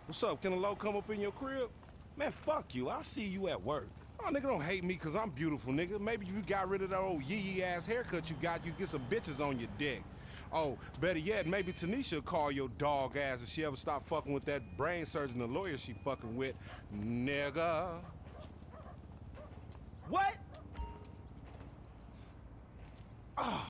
What's up? Can a low come up in your crib? Man, fuck you. I'll see you at work. Oh, nigga, don't hate me because I'm beautiful, nigga. Maybe you got rid of that old yee-yee-ass haircut you got, you get some bitches on your dick. Oh, better yet, maybe Tanisha will call your dog ass if she ever stop fucking with that brain surgeon, the lawyer she fucking with. Nigga.